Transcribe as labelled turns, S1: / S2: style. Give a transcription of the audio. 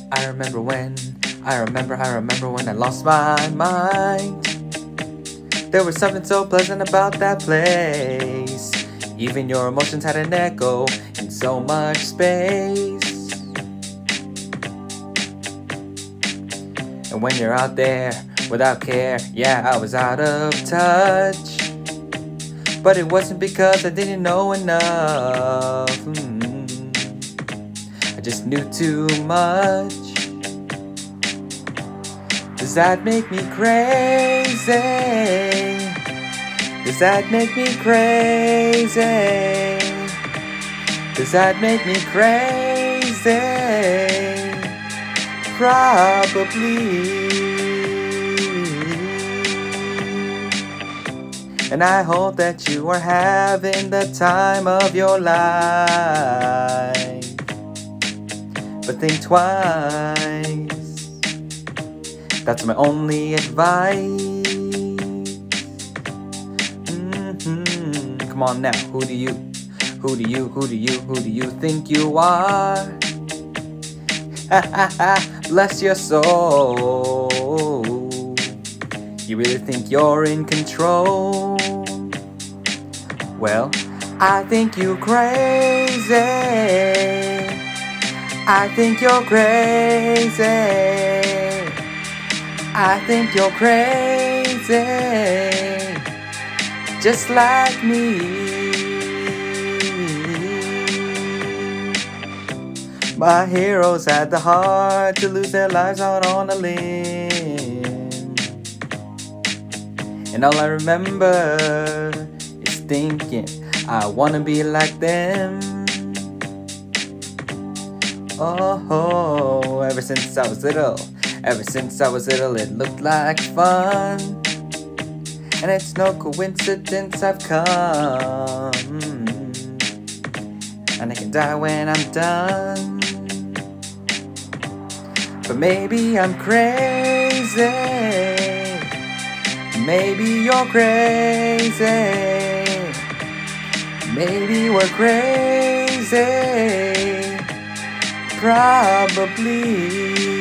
S1: I remember when I lost my mind. There was something so pleasant about that place. Even your emotions had an echo in so much space. And when you're out there without care, yeah, I was out of touch. But it wasn't because I didn't know enough. I just knew too much. Does that make me crazy? Does that make me crazy? Does that make me crazy? Probably. And I hope that you are having the time of your life. But think twice. That's my only advice. Come on now, who do you think you are? Bless your soul. You really think you're in control? Well, I think you're crazy. I think you're crazy. I think you're crazy, just like me. My heroes had the heart to lose their lives out on a limb. And all I remember is thinking, I wanna be like them. Oh, ever since I was little, it looked like fun. And it's no coincidence I've come. And I can die when I'm done. But maybe I'm crazy. Maybe you're crazy. Maybe we're crazy. Probably.